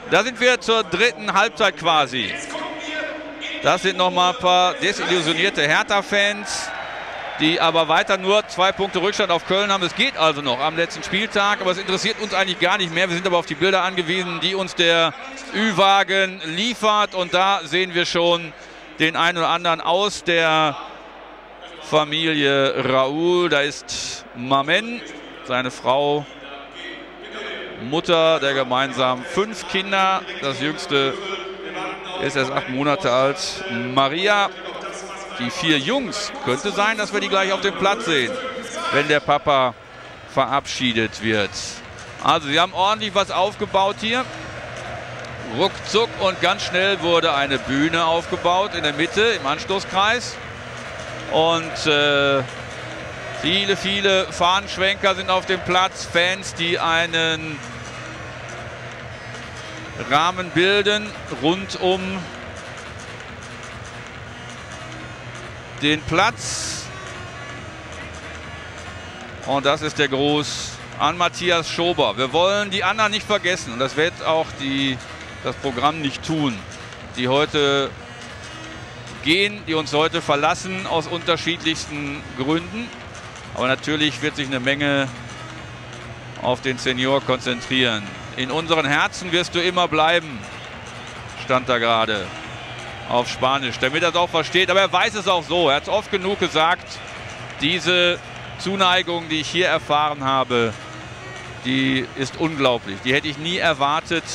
Da sind wir zur dritten Halbzeit quasi. Das sind nochmal ein paar desillusionierte Hertha-Fans, die aber weiter nur 2 Punkte Rückstand auf Köln haben. Es geht also noch am letzten Spieltag, aber es interessiert uns eigentlich gar nicht mehr. Wir sind aber auf die Bilder angewiesen, die uns der Ü-Wagen liefert. Und da sehen wir schon den einen oder anderen aus der Familie Raoul. Da ist Mamen, seine Frau, Mutter der gemeinsamen 5 Kinder. Das jüngste ist erst 8 Monate alt. Maria, die 4 Jungs. Könnte sein, dass wir die gleich auf dem Platz sehen, wenn der Papa verabschiedet wird. Also sie haben ordentlich was aufgebaut hier. Ruckzuck und ganz schnell wurde eine Bühne aufgebaut in der Mitte im Anstoßkreis. Und viele Fahnenschwenker sind auf dem Platz. Fans, die einen Rahmen bilden rund um den Platz. Und das ist der Gruß an Matthias Schober. Wir wollen die anderen nicht vergessen. Und das wird auch das Programm nicht tun, die heute gehen, die uns heute verlassen aus unterschiedlichsten Gründen. Aber natürlich wird sich eine Menge auf den Senior konzentrieren. In unseren Herzen wirst du immer bleiben, stand da gerade auf Spanisch, damit er es auch versteht. Aber er weiß es auch so. Er hat es oft genug gesagt. Diese Zuneigung, die ich hier erfahren habe, die ist unglaublich. Die hätte ich nie erwartet.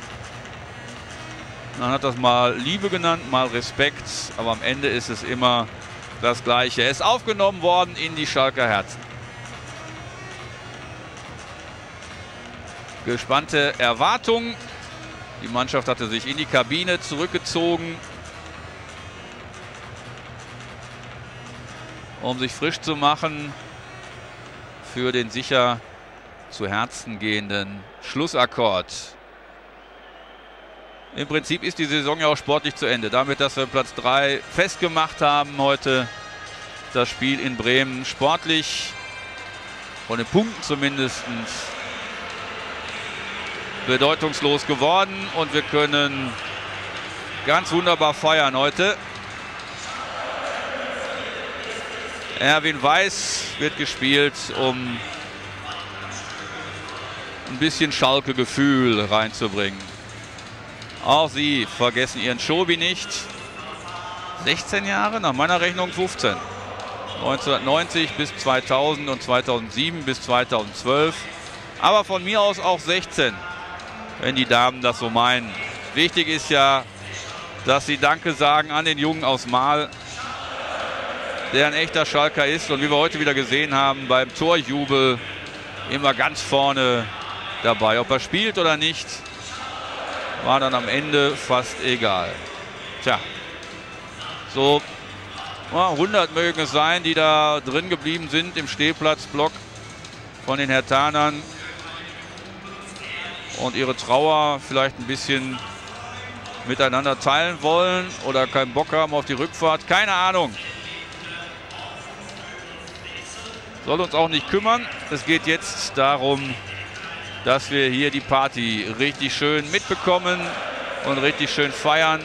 Man hat das mal Liebe genannt, mal Respekt. Aber am Ende ist es immer das Gleiche. Er ist aufgenommen worden in die Schalker Herzen. Gespannte Erwartungen. Die Mannschaft hatte sich in die Kabine zurückgezogen, um sich frisch zu machen für den sicher zu Herzen gehenden Schlussakkord. Im Prinzip ist die Saison ja auch sportlich zu Ende. Damit, dass wir Platz 3 festgemacht haben heute, das Spiel in Bremen sportlich, von den Punkten zumindest, bedeutungslos geworden. Und wir können ganz wunderbar feiern heute. Erwin Weiß wird gespielt, um ein bisschen Schalke-Gefühl reinzubringen. Auch sie vergessen ihren Schobi nicht. 16 Jahre, nach meiner Rechnung 15. 1990 bis 2000 und 2007 bis 2012. Aber von mir aus auch 16, wenn die Damen das so meinen. Wichtig ist ja, dass sie Danke sagen an den Jungen aus Mahl, der ein echter Schalker ist. Und wie wir heute wieder gesehen haben, beim Torjubel immer ganz vorne dabei. Ob er spielt oder nicht, war dann am Ende fast egal. Tja, so 100 mögen es sein, die da drin geblieben sind im Stehplatzblock von den Herthanern und ihre Trauer vielleicht ein bisschen miteinander teilen wollen oder keinen Bock haben auf die Rückfahrt. Keine Ahnung. Soll uns auch nicht kümmern. Es geht jetzt darum, dass wir hier die Party richtig schön mitbekommen und richtig schön feiern.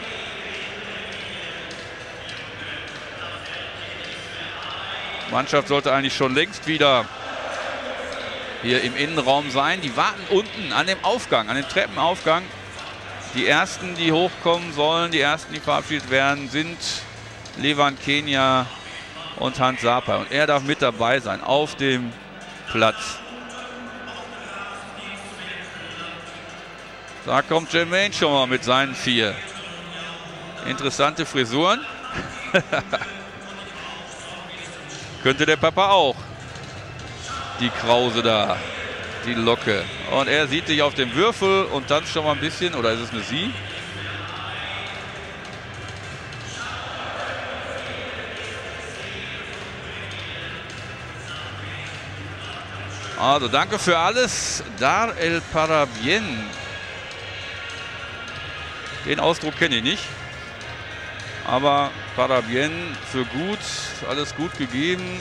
Die Mannschaft sollte eigentlich schon längst wieder hier im Innenraum sein. Die warten unten an dem Aufgang, an dem Treppenaufgang. Die ersten, die hochkommen sollen, die ersten, die verabschiedet werden, sind Levan Kenia und Hans Sapai. Und er darf mit dabei sein auf dem Platz. Da kommt Jermaine schon mal mit seinen 4. Interessante Frisuren. Könnte der Papa auch. Die Krause da, die Locke. Und er sieht sich auf dem Würfel und tanzt schon mal ein bisschen. Oder ist es eine Sie? Also danke für alles. Dar el Parabien. Den Ausdruck kenne ich nicht. Aber Parabien für gut, alles gut gegeben.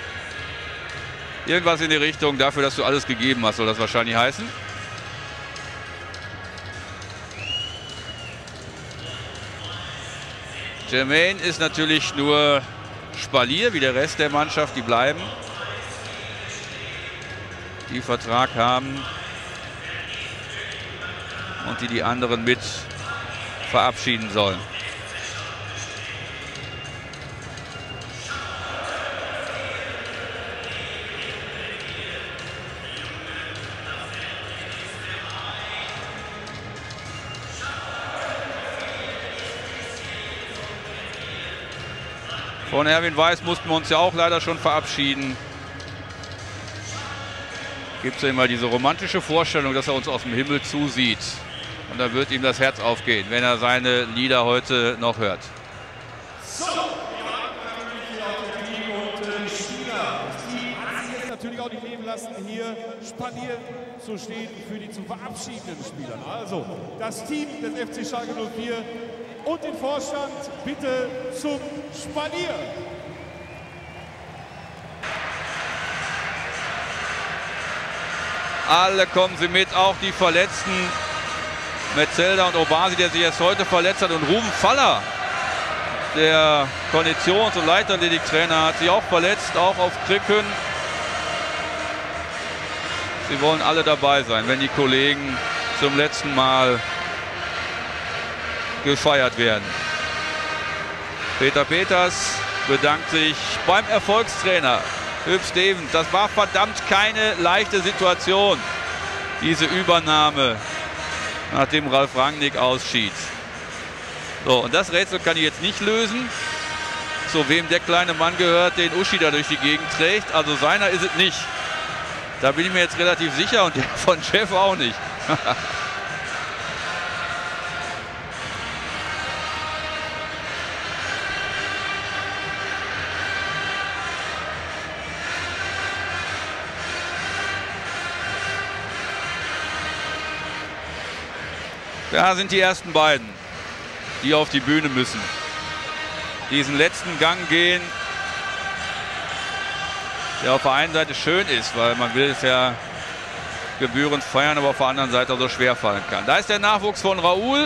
Irgendwas in die Richtung, dafür, dass du alles gegeben hast, soll das wahrscheinlich heißen. Jermaine ist natürlich nur Spalier, wie der Rest der Mannschaft, die bleiben, die Vertrag haben und die anderen mit verabschieden sollen. Von Erwin Weiß mussten wir uns ja auch leider schon verabschieden. Gibt es ja immer diese romantische Vorstellung, dass er uns aus dem Himmel zusieht. Und da wird ihm das Herz aufgehen, wenn er seine Lieder heute noch hört. So, wir haben natürlich auch das Team und die Spieler. Das Team hat sich jetzt natürlich auch nicht leben lassen, hier spaniert zu stehen für die zu verabschiedenden Spieler. Also, das Team des FC Schalke 04 und den Vorstand bitte zum Spanier. Alle kommen sie mit, auch die Verletzten. Metzelder und Obasi, der sich erst heute verletzt hat, und Ruben Faller, der Konditions- und Leichtathletiktrainer, hat sich auch verletzt, auch auf Krücken. Sie wollen alle dabei sein, wenn die Kollegen zum letzten Mal gefeiert werden. Peter Peters bedankt sich beim Erfolgstrainer Hüb Stevens. Das war verdammt keine leichte Situation, diese Übernahme, nachdem Ralf Rangnick ausschied. So, und das Rätsel kann ich jetzt nicht lösen, zu wem der kleine Mann gehört, den Uschi da durch die Gegend trägt. Also seiner ist es nicht. Da bin ich mir jetzt relativ sicher, und der von Chef auch nicht. Da sind die ersten beiden, die auf die Bühne müssen. Diesen letzten Gang gehen, der auf der einen Seite schön ist, weil man will es ja gebührend feiern, aber auf der anderen Seite auch so schwer fallen kann. Da ist der Nachwuchs von Raoul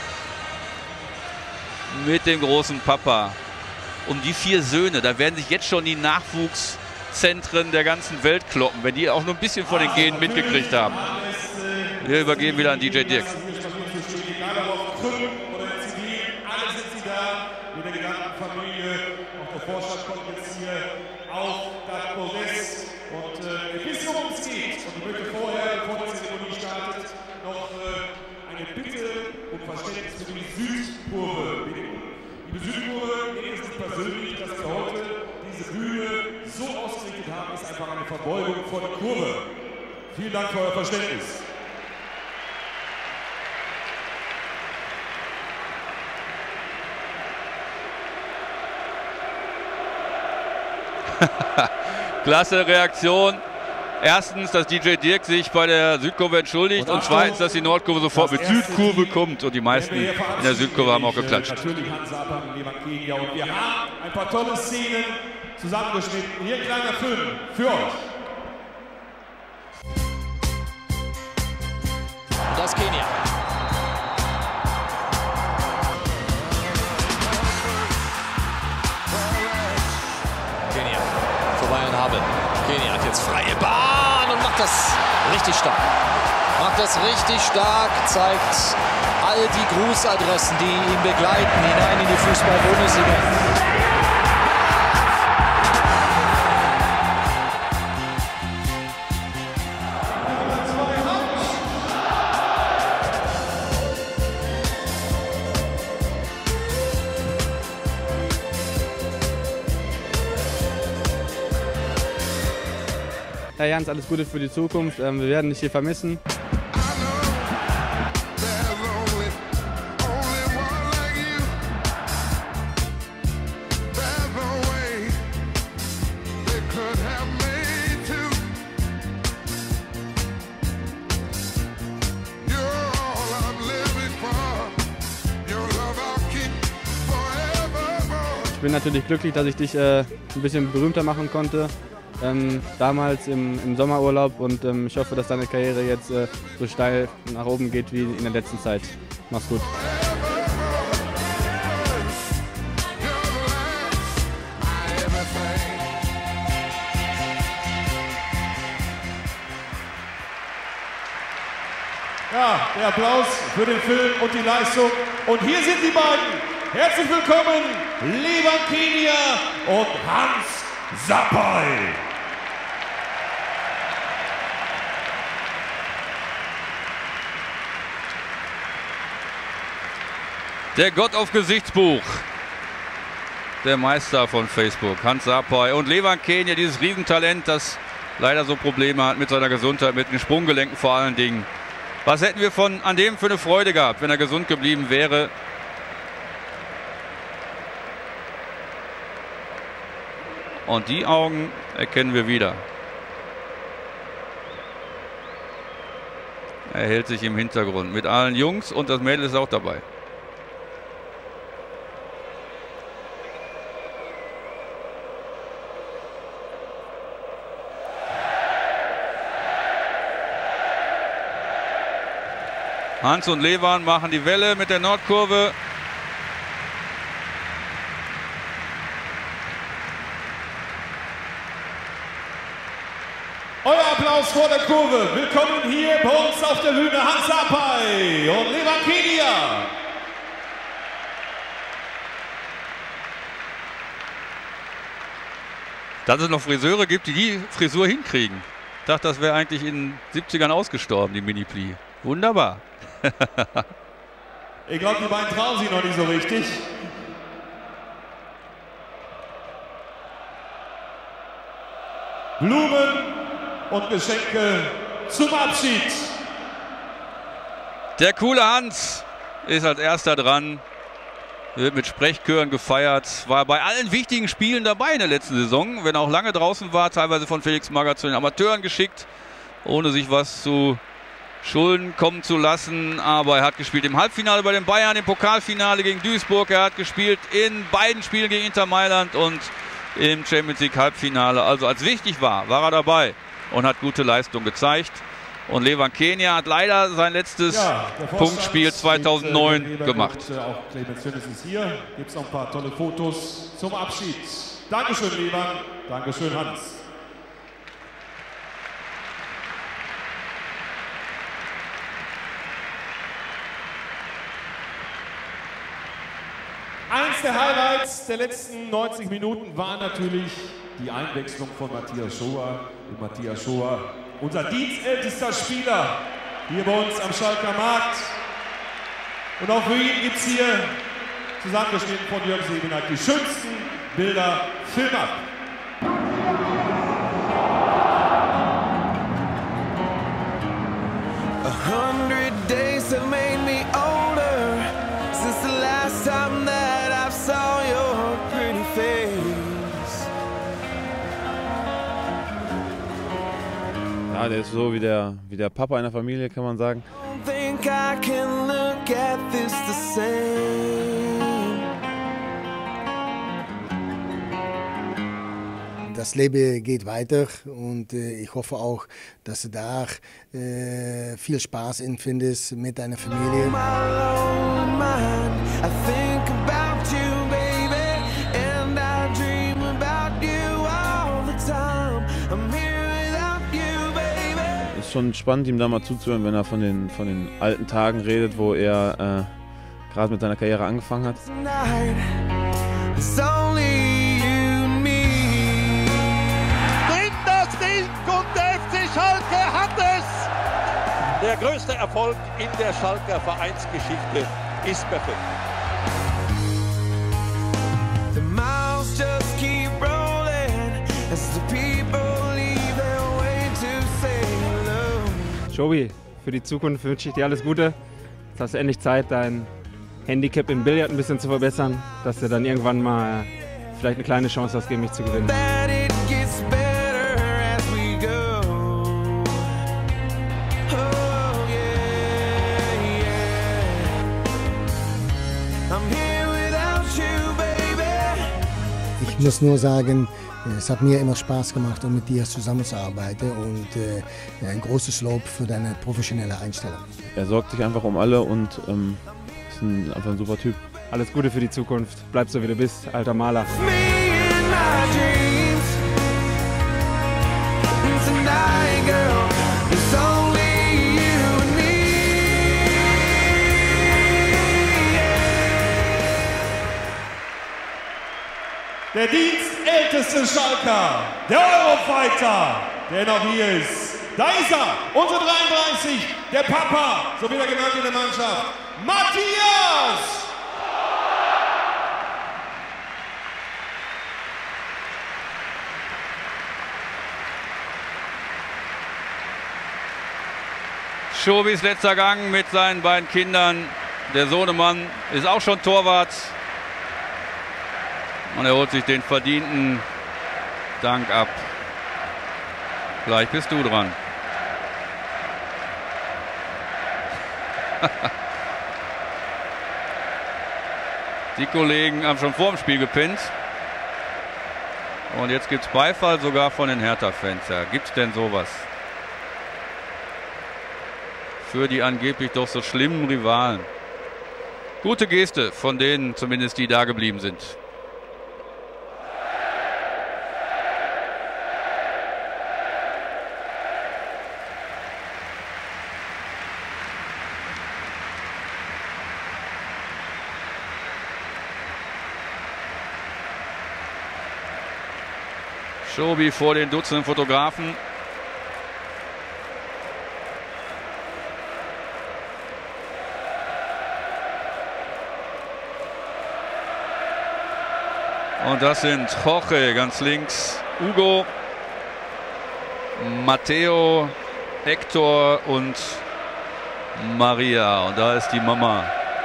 mit dem großen Papa. Um die 4 Söhne, da werden sich jetzt schon die Nachwuchszentren der ganzen Welt kloppen, wenn die auch nur ein bisschen von den Genen mitgekriegt haben. Wir übergeben wieder an DJ Dirk. Alle sind sie da, mit der gesamten Familie. Auch der Vorstand kommt jetzt hier auf das Podest. Und ihr wisst, worum es geht. Und ich möchte vorher, bevor die Zeremonie startet, noch eine Bitte um Verständnis für die Südkurve bitten. Liebe Südkurve, mir ist es persönlich, dass wir heute diese Bühne so ausgerichtet haben, ist einfach eine Verbeugung vor der Kurve. Vielen Dank für euer Verständnis. Klasse Reaktion. Erstens, dass DJ Dirk sich bei der Südkurve entschuldigt, und zweitens, dass die Nordkurve sofort mit Südkurve kommt, und die meisten in der Südkurve haben auch geklatscht. Natürlich Hans Sapan und Leverkusen, und wir haben ein paar tolle Szenen zusammengeschnitten. Hier ein kleiner Film für euch. Das Kenia. Kenia vorbei an Habel. Kenia hat jetzt freie Bahn und macht das richtig stark. Macht das richtig stark, zeigt all die Grußadressen, die ihn begleiten, hinein in die Fußball-Bundesliga. Ja, Jans, alles Gute für die Zukunft. Wir werden dich hier vermissen. Ich bin natürlich glücklich, dass ich dich ein bisschen berühmter machen konnte. Damals im Sommerurlaub, und ich hoffe, dass deine Karriere jetzt so steil nach oben geht wie in der letzten Zeit. Mach's gut. Ja, der Applaus für den Film und die Leistung. Und hier sind die beiden. Herzlich willkommen, Levan Kenia und Hans Sapai. Der Gott auf Gesichtsbuch. Der Meister von Facebook, Hans Sapai. Und Levan Kenia, dieses Riesentalent, das leider so Probleme hat mit seiner Gesundheit, mit den Sprunggelenken vor allen Dingen. Was hätten wir an dem für eine Freude gehabt, wenn er gesund geblieben wäre? Und die Augen erkennen wir wieder. Er hält sich im Hintergrund mit allen Jungs und das Mädel ist auch dabei. Hans und Levan machen die Welle mit der Nordkurve. Euer Applaus vor der Kurve. Willkommen hier bei uns auf der Bühne Hans Sapai und Levan Kenia. Dass es noch Friseure gibt, die die Frisur hinkriegen. Ich dachte, das wäre eigentlich in den 70ern ausgestorben, die Mini-Pli. Wunderbar. Ich glaube, die beiden trauen sich noch nicht so richtig. Blumen und Geschenke zum Abschied. Der coole Hans ist als erster dran. Wird mit Sprechchören gefeiert. War bei allen wichtigen Spielen dabei in der letzten Saison. Wenn er auch lange draußen war, teilweise von Felix Magath zu den Amateuren geschickt, ohne sich was zu Schulden kommen zu lassen. Aber er hat gespielt im Halbfinale bei den Bayern, im Pokalfinale gegen Duisburg. Er hat gespielt in beiden Spielen gegen Inter Mailand und im Champions League Halbfinale. Also als wichtig war er dabei und hat gute Leistung gezeigt. Und Levan Kenia hat leider sein letztes Punktspiel 2009 gemacht. Auch Clemens Tönnies ist hier. Gibt es noch ein paar tolle Fotos zum Abschied. Dankeschön, Levan. Dankeschön, Hans. Eins der Highlights der letzten 90 Minuten war natürlich die Einwechslung von Matthias Schoa. Und Matthias Schoa, unser dienstältester Spieler hier bei uns am Schalker Markt. Und auch für ihn gibt es hier, zusammengeschnitten von Jörg Sebenack, die schönsten Bilder. Film ab! Ja, der ist so wie der Papa einer Familie, kann man sagen. Das Leben geht weiter und ich hoffe auch, dass du da viel Spaß empfindest mit deiner Familie. Es ist schon spannend, ihm da mal zuzuhören, wenn er von den alten Tagen redet, wo er gerade mit seiner Karriere angefangen hat. Schalke hat es! Der größte Erfolg in der Schalker Vereinsgeschichte ist perfekt. Joey, für die Zukunft wünsche ich dir alles Gute. Jetzt hast du endlich Zeit, dein Handicap im Billard ein bisschen zu verbessern, dass du dann irgendwann mal vielleicht eine kleine Chance hast, gegen mich zu gewinnen. Ich muss nur sagen, es hat mir immer Spaß gemacht, um mit dir zusammenzuarbeiten und ein großes Lob für deine professionelle Einstellung. Er sorgt sich einfach um alle und ist einfach ein super Typ. Alles Gute für die Zukunft. Bleib so wie du bist, alter Maler. der dienstälteste Schalker, der Eurofighter, der noch hier ist. Da ist er, unsere 33, der Papa, so wird er genannt in der Mannschaft, Matthias! Schobis letzter Gang mit seinen beiden Kindern. Der Sohnemann ist auch schon Torwart. Und er holt sich den verdienten Dank ab. Gleich bist du dran. Die Kollegen haben schon vor dem Spiel gepinnt. Und jetzt gibt es Beifall sogar von den Hertha-Fans. Ja, gibt es denn sowas? Für die angeblich doch so schlimmen Rivalen. Gute Geste von denen zumindest, die da geblieben sind. Schobi vor den Dutzenden Fotografen. Und das sind Jorge ganz links, Hugo, Matteo, Hector und Maria. Und da ist die Mama.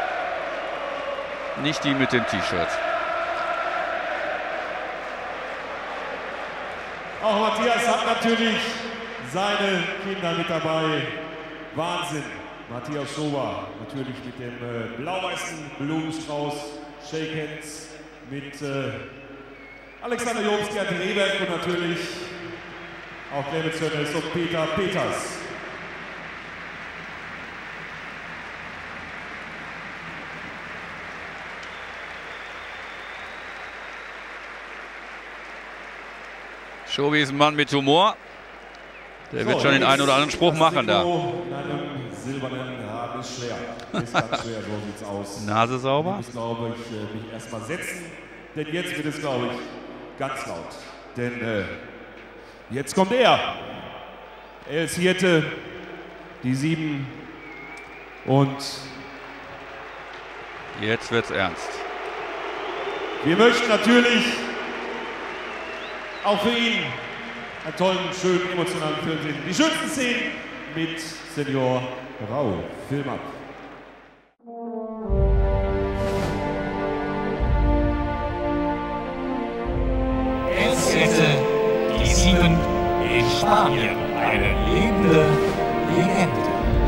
Nicht die mit dem T-Shirt. Auch Matthias hat natürlich seine Kinder mit dabei. Wahnsinn. Matthias Schober natürlich mit dem blau-weißen Blumenstrauß. Shake Hands mit Alexander Jobs, Gerd Rehberg und natürlich auch Clemens Tönnes und Peter Peters. Schobi ist ein Mann mit Humor. Der wird schon den einen oder anderen Spruch machen da. In einem silbernen Haar ist schwer. Ist ganz schwer, so sieht's aus. Nase sauber? Ich muss, glaube ich, mich erstmal setzen. Denn jetzt wird es, glaube ich, ganz laut. Denn jetzt kommt er. Er ist Hirte, die 7. Und jetzt wird's ernst. Wir möchten natürlich auch für ihn einen tollen, schönen, emotionalen Film sehen. Die schönsten Szenen mit Senior Rau. Film ab. Es hätte die 7 in Spanien, eine lebende Legende.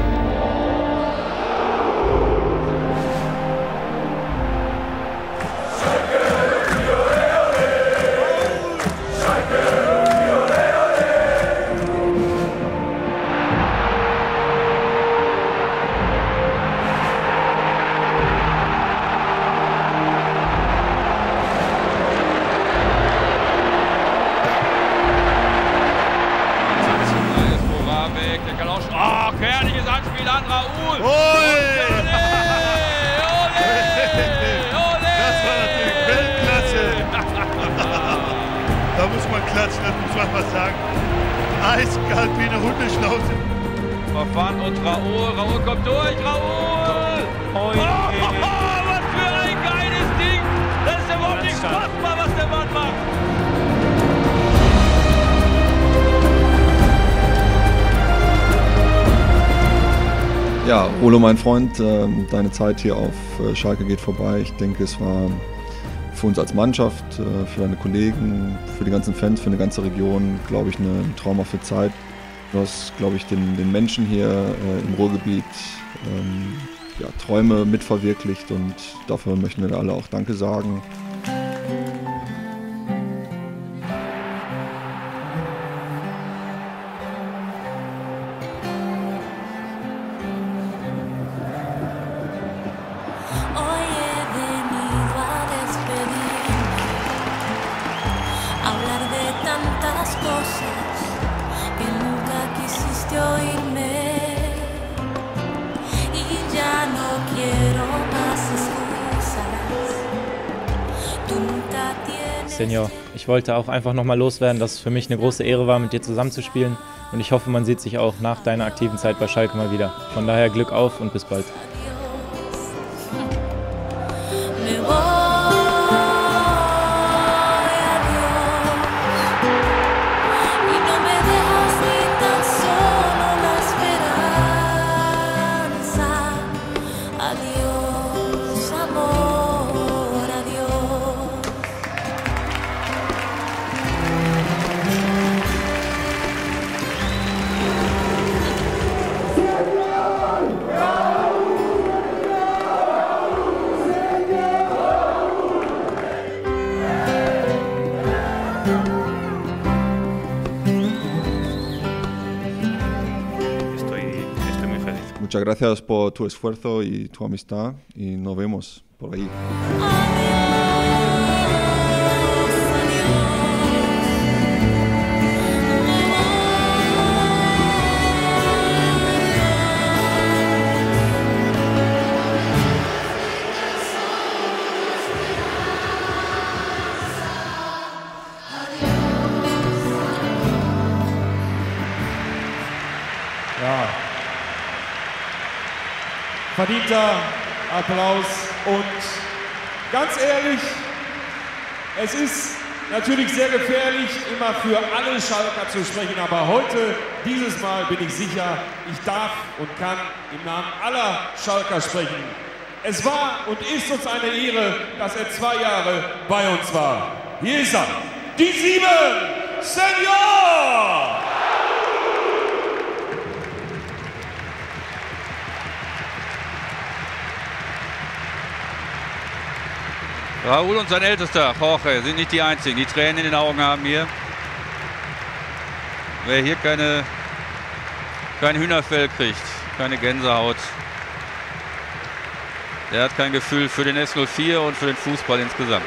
Gefährliches Anspiel an Raoul. Das war natürlich Weltklasse. Da muss man klatschen, das muss man was sagen. Eiskalt wie eine Hundeschnauze. Verfahren und Raoul. Raoul kommt durch. Raoul! Was für ein geiles Ding! Das ist überhaupt nicht fassbar, was der Mann macht. Ja, Olo, mein Freund, deine Zeit hier auf Schalke geht vorbei. Ich denke, es war für uns als Mannschaft, für deine Kollegen, für die ganzen Fans, für eine ganze Region, glaube ich, eine traumhafte Zeit. Du hast, glaube ich, den Menschen hier im Ruhrgebiet Träume mitverwirklicht und dafür möchten wir alle auch Danke sagen. Senior. Ich wollte auch einfach nochmal loswerden, dass es für mich eine große Ehre war, mit dir zusammenzuspielen. Und ich hoffe, man sieht sich auch nach deiner aktiven Zeit bei Schalke mal wieder. Von daher Glück auf und bis bald. Muchas gracias por tu esfuerzo y tu amistad y nos vemos por ahí. Ja. Verdienter Applaus und ganz ehrlich, es ist natürlich sehr gefährlich, immer für alle Schalker zu sprechen, aber heute, dieses Mal bin ich sicher, ich darf und kann im Namen aller Schalker sprechen. Es war und ist uns eine Ehre, dass er 2 Jahre bei uns war. Hier ist er, die 7 Senior! Raúl und sein Ältester, Jorge, sind nicht die Einzigen, die Tränen in den Augen haben hier. Wer hier kein Hühnerfell kriegt, keine Gänsehaut, der hat kein Gefühl für den S04 und für den Fußball insgesamt.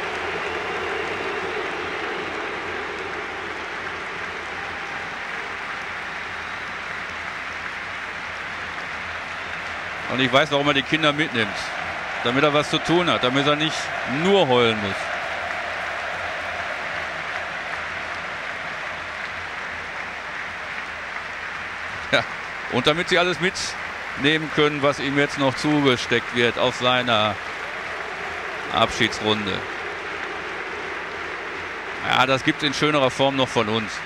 Und ich weiß, warum er die Kinder mitnimmt. Damit er was zu tun hat, damit er nicht nur heulen muss. Ja, und damit sie alles mitnehmen können, was ihm jetzt noch zugesteckt wird auf seiner Abschiedsrunde. Ja, das gibt es in schönerer Form noch von uns.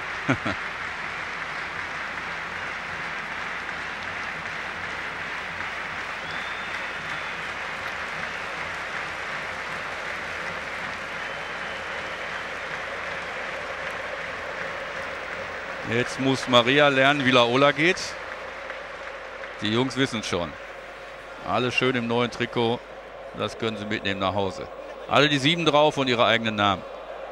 Jetzt muss Maria lernen, wie Laola geht. Die Jungs wissen schon. Alle schön im neuen Trikot. Das können sie mitnehmen nach Hause. Alle die 7 drauf und ihre eigenen Namen.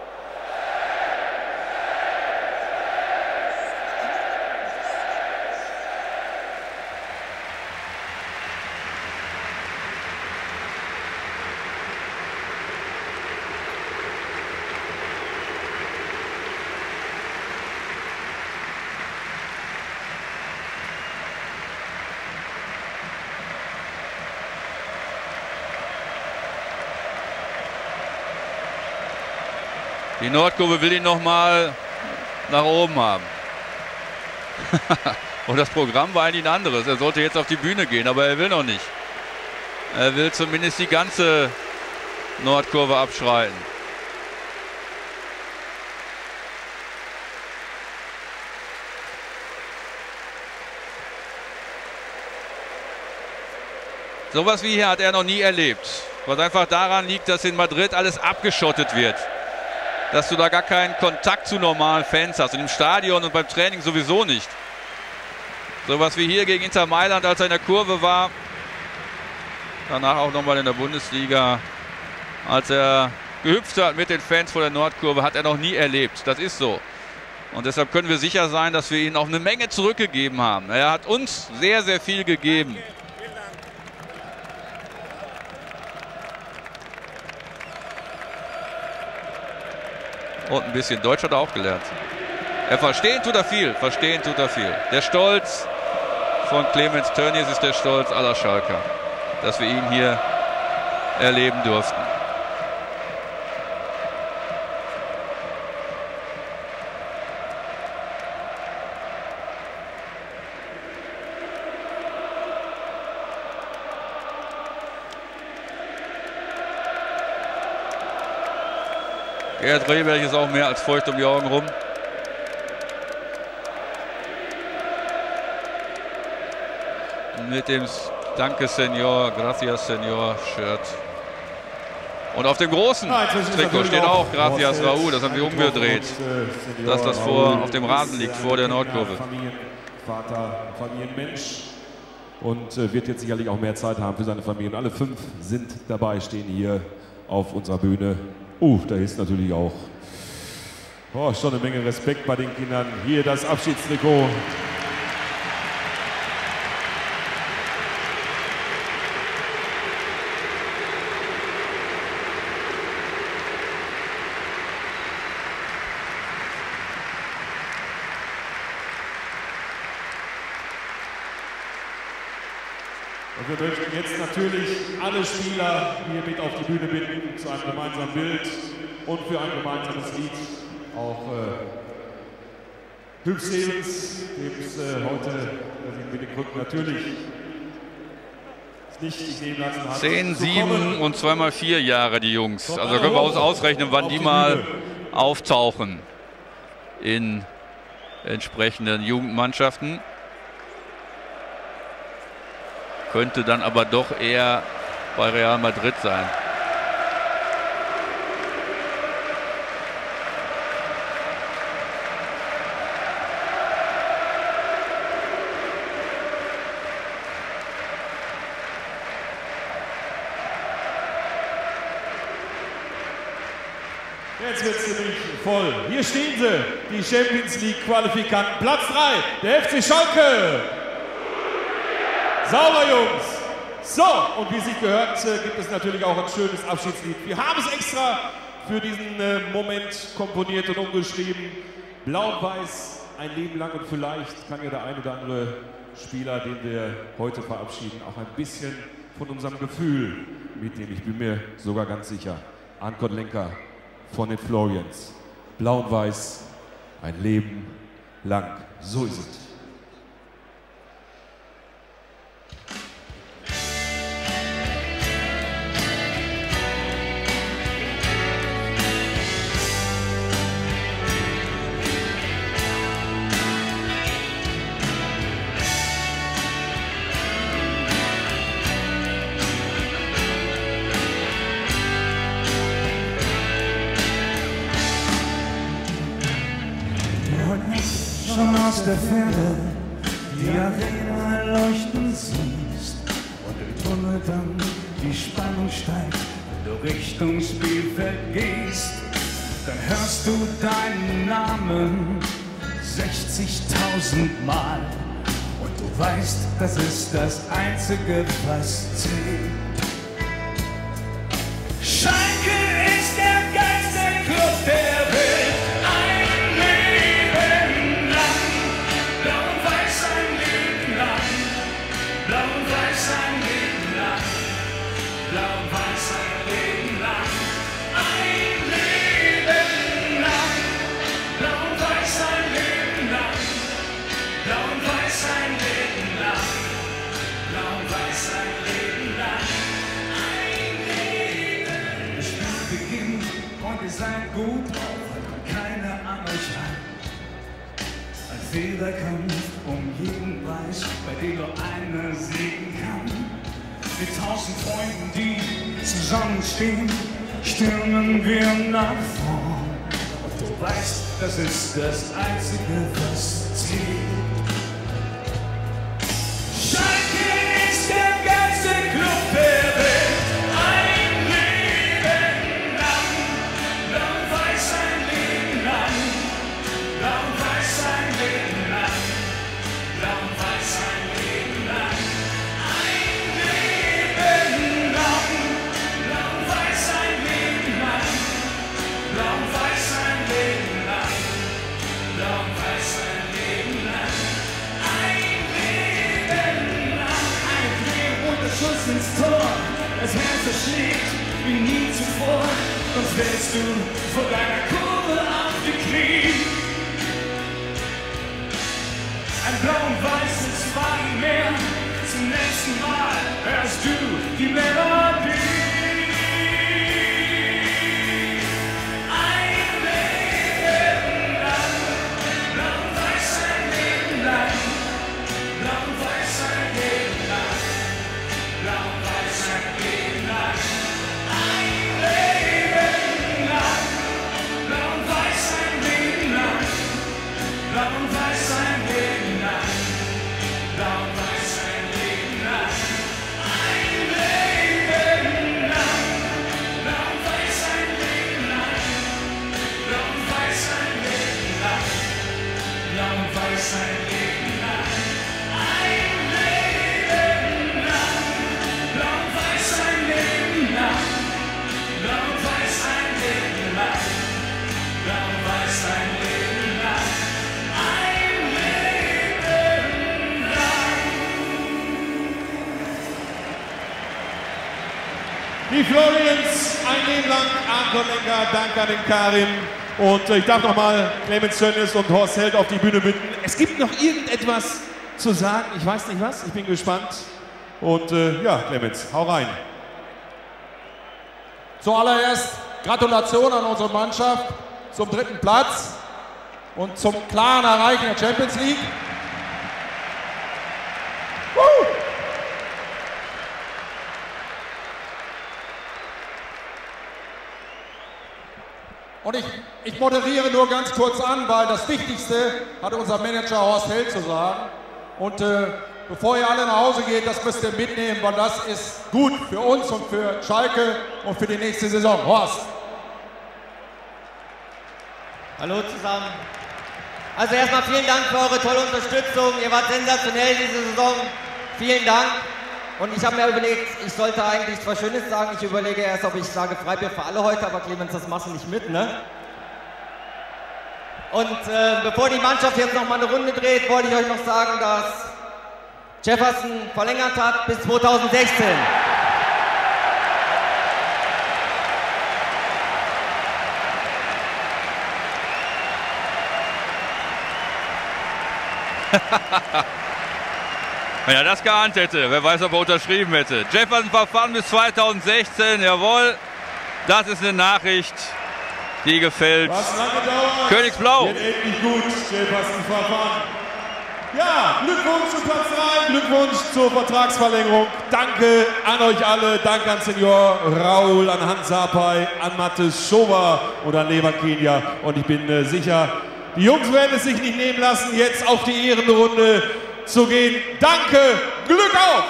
Die Nordkurve will ihn noch mal nach oben haben. Und das Programm war eigentlich ein anderes. Er sollte jetzt auf die Bühne gehen, aber er will noch nicht. Er will zumindest die ganze Nordkurve abschreiten. Sowas wie hier hat er noch nie erlebt. Was einfach daran liegt, dass in Madrid alles abgeschottet wird. Dass du da gar keinen Kontakt zu normalen Fans hast. Und im Stadion und beim Training sowieso nicht. Sowas wie hier gegen Inter Mailand, als er in der Kurve war. Danach auch nochmal in der Bundesliga. Als er gehüpft hat mit den Fans vor der Nordkurve, hat er noch nie erlebt. Das ist so. Und deshalb können wir sicher sein, dass wir ihm auch eine Menge zurückgegeben haben. Er hat uns sehr, sehr viel gegeben. Und ein bisschen Deutsch hat er auch gelernt. Verstehen tut er viel, verstehen tut er viel. Der Stolz von Clemens Tönnies ist der Stolz aller Schalker, dass wir ihn hier erleben durften. Gerd Rehberg ist auch mehr als feucht um die Augen rum. Mit dem Danke Senor, Gracias Senor Shirt. Und auf dem großen Trikot steht auch Gracias Raúl. Das haben wir umgedreht, dass das auf dem Rasen liegt, vor der Nordkurve. Vater, Familienmensch. Und wird jetzt sicherlich auch mehr Zeit haben für seine Familie. Und alle 5 sind dabei, stehen hier auf unserer Bühne. Da ist natürlich auch schon eine Menge Respekt bei den Kindern. Hier das Abschiedstrikot. Und wir möchten jetzt natürlich alle Spieler hier mit auf die Bühne bitten zu einem gemeinsamen Bild und für ein gemeinsames Lied. Auch Hüb Stevens, dem es heute mit den Krücken natürlich nicht nehmen lassen hat. 10, 7 und 2x4 Jahre die Jungs. Also können wir uns ausrechnen, wann die mal auftauchen in entsprechenden Jugendmannschaften. Könnte dann aber doch eher bei Real Madrid sein. Jetzt wird es nämlich voll. Hier stehen sie, die Champions League Qualifikanten. Platz 3, der FC Schalke. Sauber, Jungs! So, und wie sich gehört, gibt es natürlich auch ein schönes Abschiedslied. Wir haben es extra für diesen Moment komponiert und umgeschrieben. Blau und Weiß, ein Leben lang, und vielleicht kann ja der ein oder andere Spieler, den wir heute verabschieden, auch ein bisschen von unserem Gefühl mitnehmen. Ich bin mir sogar ganz sicher. Arndt Kottlenker von den Florians. Blau und Weiß, ein Leben lang. So ist es. Schon aus der Ferne die Arena leuchten siehst und im Tunnel dann die Spannung steigt, wenn du Richtung Spielfeld gehst, dann hörst du deinen Namen 60.000 Mal und du weißt, das ist das Einzige, was zählt. Schalke ist der geilste Club der Welt. Seid gut drauf, kommt keiner an euch ran. Ein Federkampf um jeden Preis, bei dem nur einer siegen kann. Mit 1000 Freunden, die zusammenstehen, stürmen wir nach vorn. Und du weißt, das ist das Einzige, was zählt. Schalke ist der geilste Club der Welt. Ins Tor, das Herz schlägt wie nie zuvor, sonst fällst du vor deiner Kurve auf die Knie. Ein blau und weißes Wagenmeer, zum nächsten Mal hörst du die Melodie. Ein Die Florians, ein Leben lang Ankerlenker, danke an den Karim. Und ich darf nochmal Clemens Tönnies und Horst Held auf die Bühne bitten. Es gibt noch irgendetwas zu sagen, ich weiß nicht was, ich bin gespannt. Und ja, Clemens, hau rein. Zuallererst Gratulation an unsere Mannschaft zum 3. Platz und zum klaren Erreichen der Champions League. Und ich moderiere nur ganz kurz an, weil das Wichtigste hat unser Manager Horst Held zu sagen. Und bevor ihr alle nach Hause geht, das müsst ihr mitnehmen, weil das ist gut für uns und für Schalke und für die nächste Saison. Horst. Hallo zusammen. Also erstmal vielen Dank für eure tolle Unterstützung. Ihr wart sensationell diese Saison. Vielen Dank. Und ich habe mir überlegt, ich sollte eigentlich was Schönes sagen. Ich überlege erst, ob ich sage Freibier für alle heute, aber Clemens, das machst du nicht mit, ne? Und bevor die Mannschaft jetzt noch mal eine Runde dreht, wollte ich euch noch sagen, dass Jefferson verlängert hat bis 2016. Wenn er das geahnt hätte, wer weiß, ob er unterschrieben hätte. Jefferson Verfahren bis 2016, jawohl. Das ist eine Nachricht, die gefällt. Was lange dauert, Königsblau. wird endlich gut, Jefferson Verfahren. Ja, Glückwunsch zu Platz 3, Glückwunsch zur Vertragsverlängerung. Danke an euch alle, danke an Senior Raul, an Hans Sapai, an Mathis Schober und an Levan Kenia. Und ich bin sicher, die Jungs werden es sich nicht nehmen lassen, jetzt auf die Ehrenrunde zu gehen. Danke, Glück auf!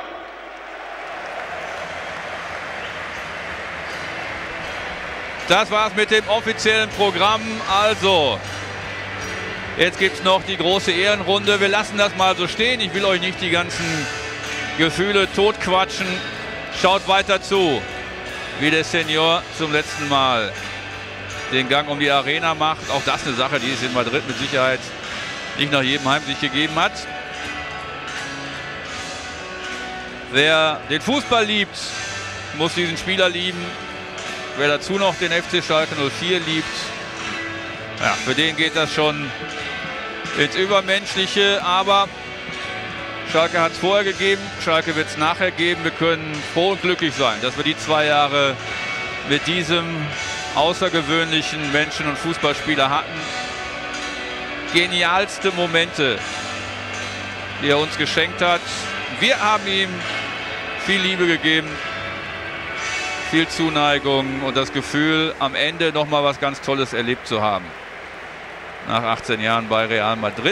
Das war's mit dem offiziellen Programm. Also, jetzt gibt es noch die große Ehrenrunde. Wir lassen das mal so stehen. Ich will euch nicht die ganzen Gefühle totquatschen. Schaut weiter zu, wie der Senior zum letzten Mal den Gang um die Arena macht. Auch das eine Sache, die es in Madrid mit Sicherheit nicht nach jedem Heim sich gegeben hat. Wer den Fußball liebt, muss diesen Spieler lieben. Wer dazu noch den FC Schalke 04 liebt, ja, für den geht das schon ins Übermenschliche. Aber Schalke hat es vorher gegeben, Schalke wird es nachher geben. Wir können froh und glücklich sein, dass wir die 2 Jahre mit diesem außergewöhnlichen Menschen und Fußballspieler hatten. Genialste Momente, die er uns geschenkt hat. Wir haben ihm viel Liebe gegeben, viel Zuneigung und das Gefühl, am Ende noch mal was ganz Tolles erlebt zu haben. Nach 18 Jahren bei Real Madrid.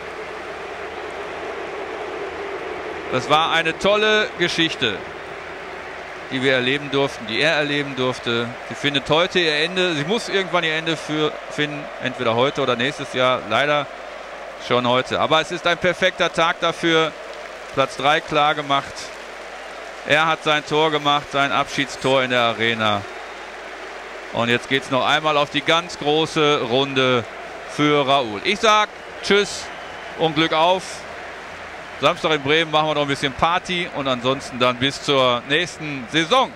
Das war eine tolle Geschichte, die wir erleben durften, die er erleben durfte. Sie findet heute ihr Ende. Sie muss irgendwann ihr Ende finden, entweder heute oder nächstes Jahr. Leider schon heute. Aber es ist ein perfekter Tag dafür. Platz 3 klar gemacht. Er hat sein Tor gemacht, sein Abschiedstor in der Arena. Und jetzt geht es noch einmal auf die ganz große Runde für Raul. Ich sage tschüss und Glück auf. Samstag in Bremen machen wir noch ein bisschen Party und ansonsten dann bis zur nächsten Saison.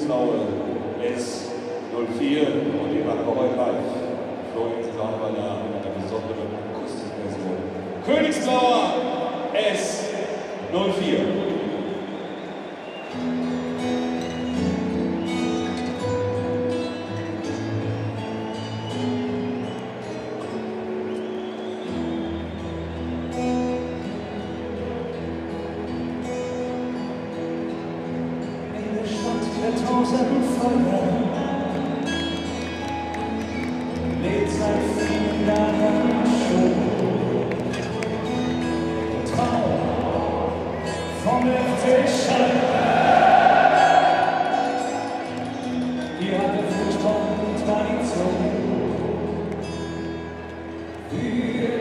Königsblaue S04 und die machen wir heute live. Florian zusammen bei einer besonderen Akustikversion. Königsblauer S04. Lebt seit vielen Jahren schon der Traum vom FC Schalke. Ihr hattet Fußball und Tradition. Wir